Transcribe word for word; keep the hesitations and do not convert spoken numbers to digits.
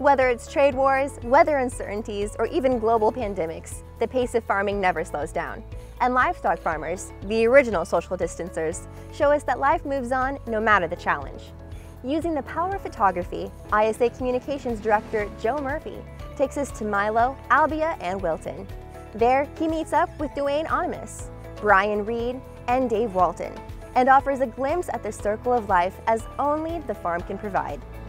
Whether it's trade wars, weather uncertainties, or even global pandemics, the pace of farming never slows down. And livestock farmers, the original social distancers, show us that life moves on no matter the challenge. Using the power of photography, I S A Communications Director Joe Murphy takes us to Milo, Albia and Wilton. There, he meets up with Duane Ohnemous, Bryan and Dave Walton, and offers a glimpse at the circle of life as only the farm can provide.